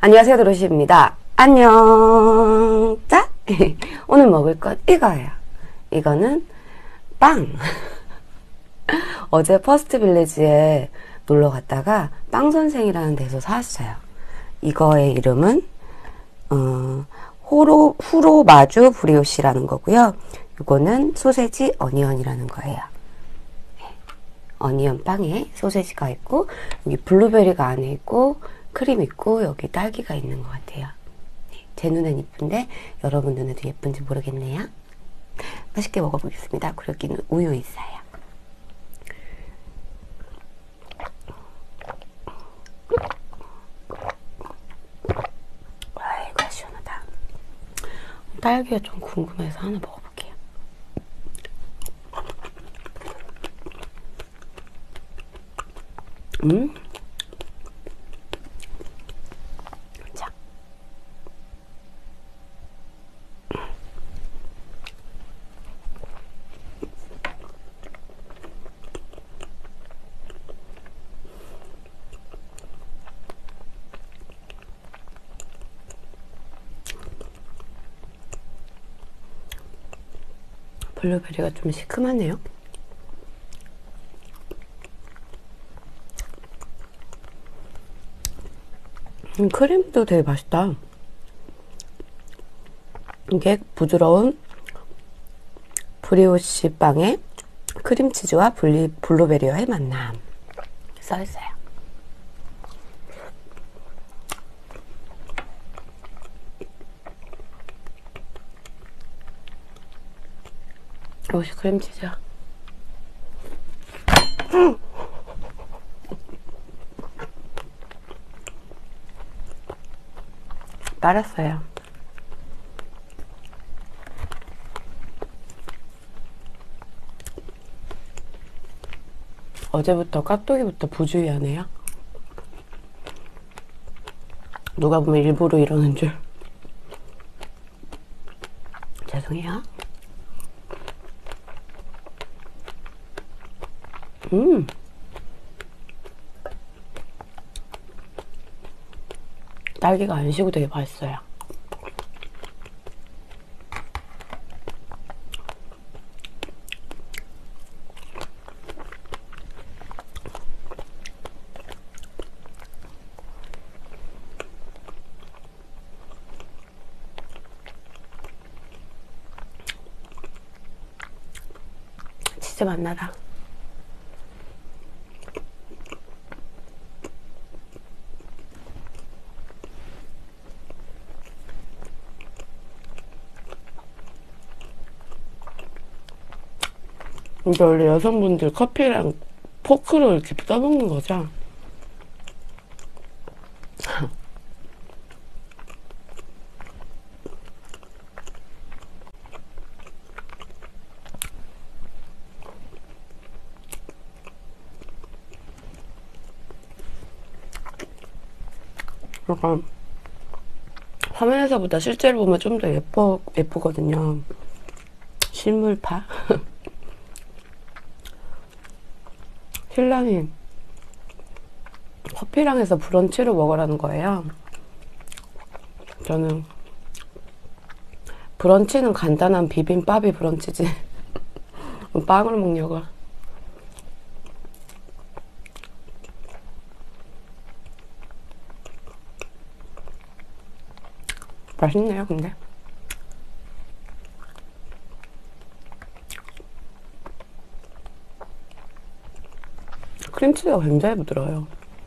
안녕하세요, 도로시입니다. 안녕. 자, 오늘 먹을 것 이거예요. 이거는 빵. 어제 퍼스트 빌리지에 놀러 갔다가 빵 선생이라는 데서 샀어요. 이거의 이름은 후로마주 브리오시라는 거고요. 이거는 소세지 어니언이라는 거예요. 어니언 빵에 소세지가 있고 여기 블루베리가 안에 있고 크림 있고 여기 딸기가 있는 것 같아요. 제 눈엔 이쁜데 여러분 눈에도 예쁜지 모르겠네요. 맛있게 먹어보겠습니다. 그리고 여기는 우유 있어요. 아이고 시원하다. 딸기가 좀 궁금해서 하나 먹어볼게요. 자. 블루베리가 좀 시큼하네요. 크림도 되게 맛있다. 이게 부드러운 브리오시 빵에 크림치즈와 블루베리와의 만남 써있어요. 이것이 크림치즈야. 빨았어요. 어제부터 깍두기부터 부주의하네요. 누가 보면 일부러 이러는 줄. 죄송해요. 딸기가 안 시고 되게 맛있어요. 치즈 맛나다. 이게 원래 여성분들 커피랑 포크로 이렇게 떠먹는 거죠? 약간 화면에서보다 실제로 보면 좀 더 예쁘거든요. 실물파. 신랑이 커피랑 해서 브런치를 먹으라는 거예요. 저는 브런치는 간단한 비빔밥이 브런치지 빵을 먹냐고. 맛있네요 근데. 크림치즈가 굉장히 부드러워요.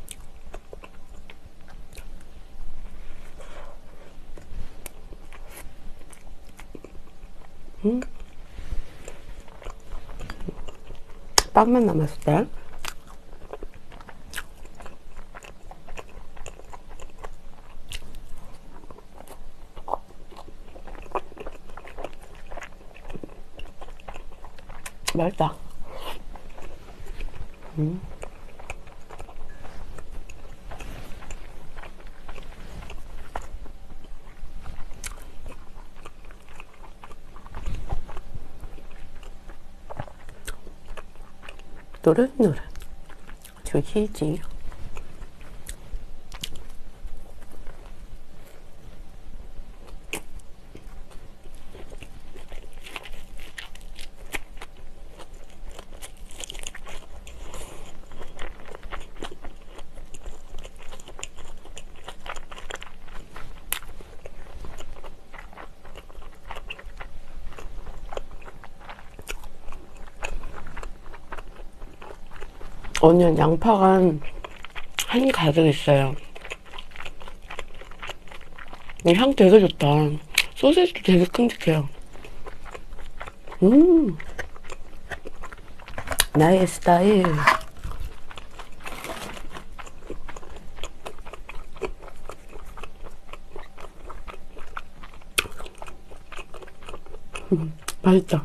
빵만 남았을 때 맛있다. 노릇노릇 죽이지. 어니언 양파가 한 가득 있어요. 향 되게 좋다. 소세지도 되게 큼직해요. 나의 스타일. 맛있다.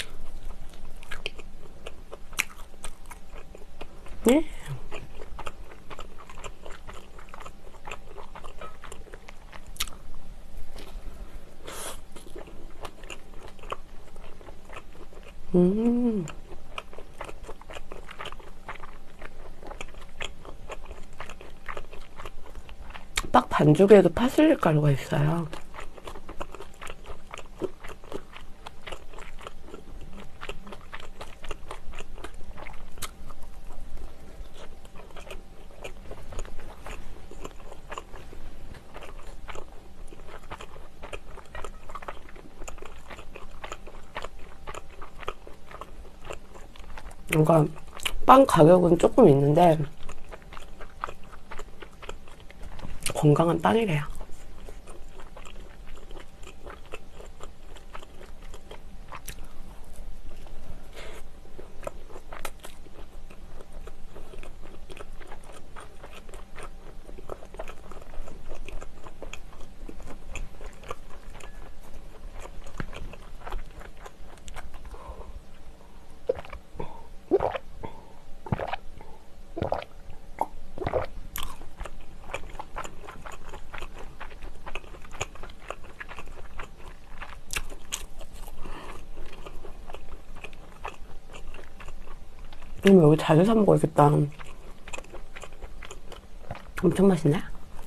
네? 딱 반죽에도 파슬리 가루가 있어요. 그러니까 빵 가격은 조금 있는데 건강한 빵이래요. 여기 자주 사 먹어야겠다. 엄청 맛있네.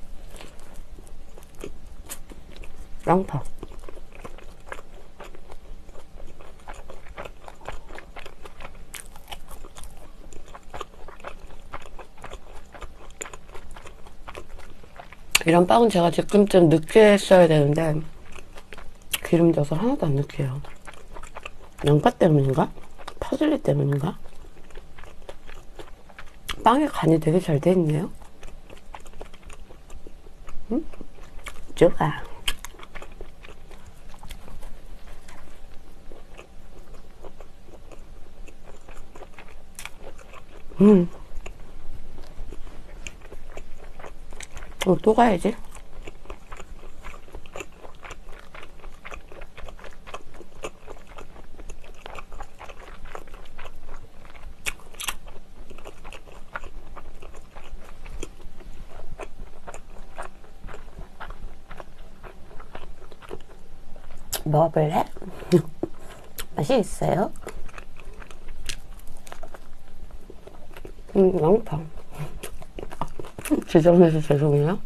양파. 이런 빵은 제가 지금쯤 늦게 했어야 되는데 기름져서 하나도 안 느끼해요. 양파 때문인가? 파슬리 때문인가? 빵에 간이 되게 잘 돼 있네요. 응? 좋아. 또 가야지. 먹어볼래? 맛이 있어요? 양파. 지저분해서 죄송해요.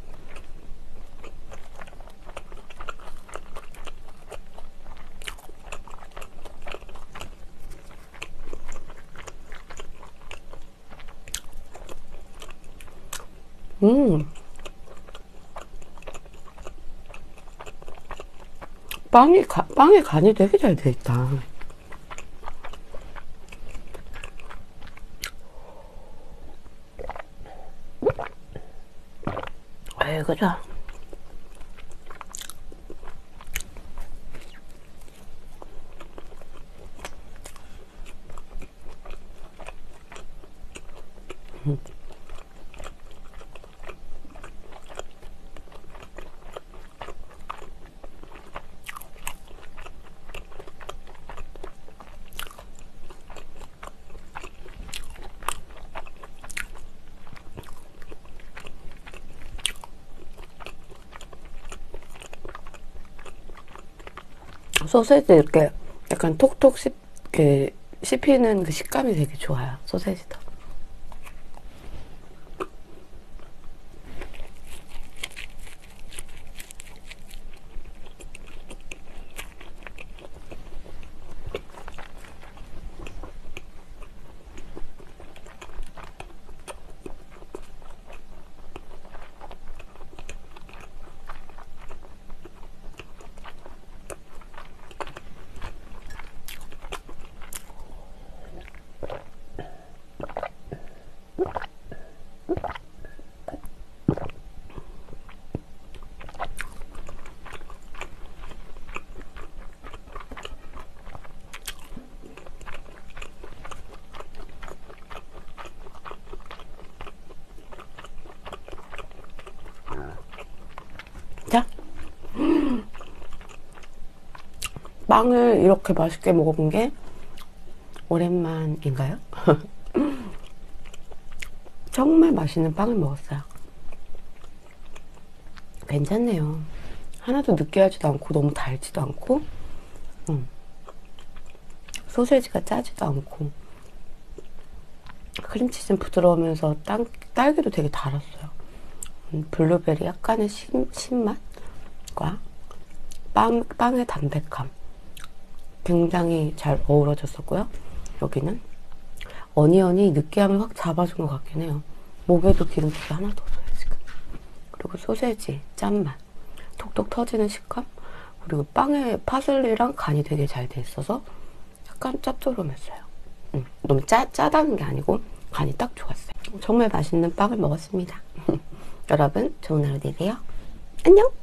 빵에 간이 되게 잘 돼 있다. 아이, 그죠? 소세지 이렇게 약간 톡톡 이렇게 씹히는 그 식감이 되게 좋아요. 소세지도. 빵을 이렇게 맛있게 먹어본 게 오랜만인가요? 정말 맛있는 빵을 먹었어요. 괜찮네요. 하나도 느끼하지도 않고 너무 달지도 않고 소세지가 짜지도 않고 크림치즈는 부드러우면서 딸기도 되게 달았어요. 블루베리 약간의 신맛과 빵의 담백함 굉장히 잘 어우러졌었고요. 여기는 어니언이 느끼함을 확 잡아준 것 같긴 해요. 목에도 기름기가 하나도 없어요 지금. 그리고 소세지 짠맛, 톡톡 터지는 식감, 그리고 빵에 파슬리랑 간이 되게 잘 돼 있어서 약간 짭조름했어요. 너무 짜다는 게 아니고 간이 딱 좋았어요. 정말 맛있는 빵을 먹었습니다. 여러분 좋은 하루 되세요. 안녕.